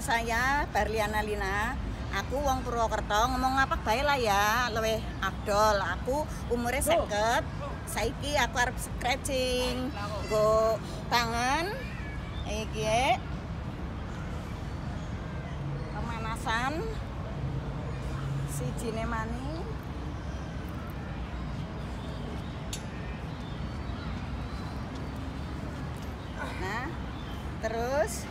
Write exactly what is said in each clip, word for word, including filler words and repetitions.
saya Barliana Lina. Aku wong Purwokerto, ngomong apa bae lah ya, luwih afdol. Aku umure seket. Saiki aku arep stretching. Nggo tangan iki pemanasan sijine mani. Nah, terus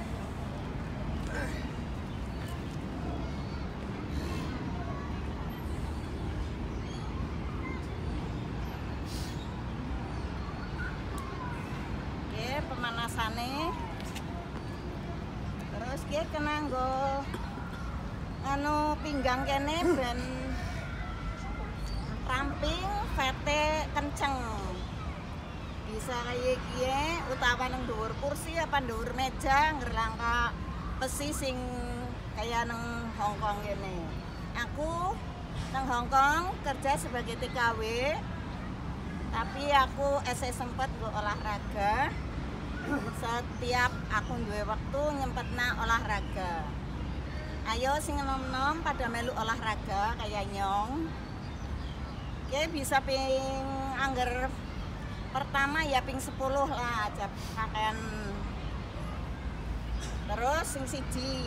oke, pemanasane. Terus ki kena nggo anu pinggang kene ben ramping, fete kenceng. Bisa kayak kie utawa nang dhuwur kursi apa dhuwur meja ngerlangka besi sing kayak nang Hongkong gini. Aku nang Hongkong kerja sebagai T K W, tapi aku esek sempet gue olahraga. Setiap aku duwe waktu nyempetna olahraga. Ayo sing nom-nom pada melu olahraga kayak nyong. Oke, bisa ping angger pertama ya ping sepuluh lah aja pakaian. Terus sing siji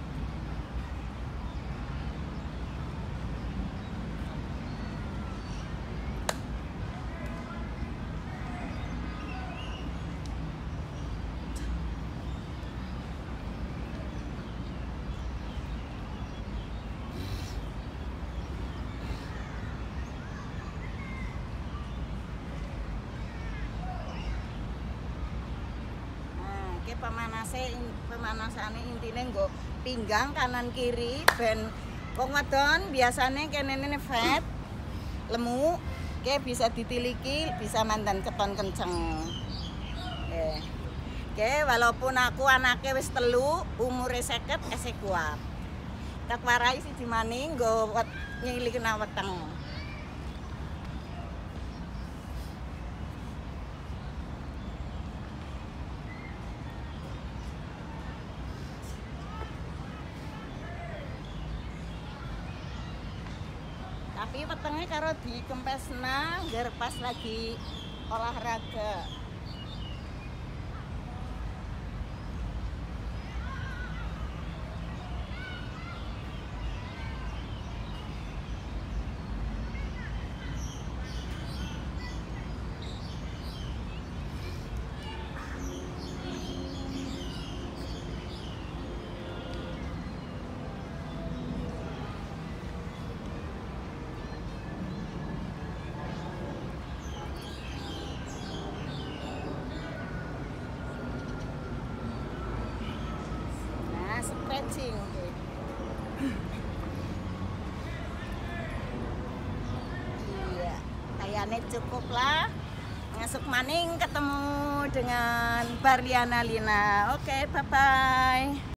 pemanase pemanasane intine nggo pinggang kanan kiri ben wong wadon biasane kene fat lemu ke bisa ditiliki bisa mandan keton kenceng. Oke. Oke, walaupun aku anake wis telu umure seket esek kuat. Tak warai siji maning nggo nyilikna weteng. Tapi wetenge karo dikempesna ngger pas lagi olahraga. Stretching. Iya, kayaknya cukup lah. Ngesuk maning ketemu dengan Barliana Lina. Oke, bye bye.